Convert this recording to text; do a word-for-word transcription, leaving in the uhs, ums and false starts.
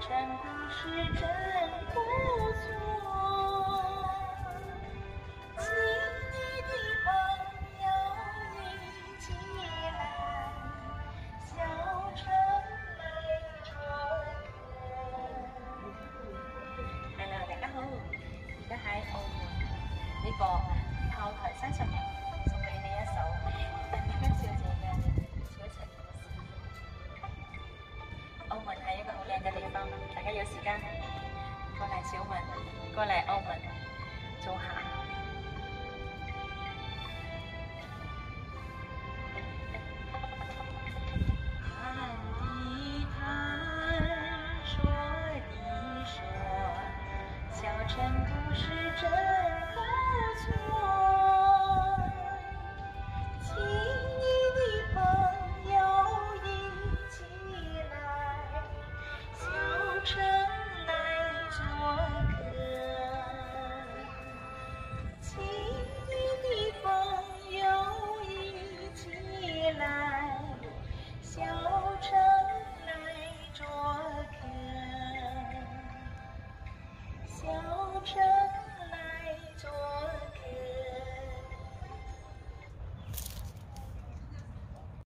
真不是真不错。亲爱的朋友一起来，笑成泪中人。Hello， 大家好，而家喺澳門呢個炮台山上面，送俾你一首香小姐嘅小情故事。澳門係一個好靚嘅地方，大家有時間過嚟小門，過嚟澳門做下。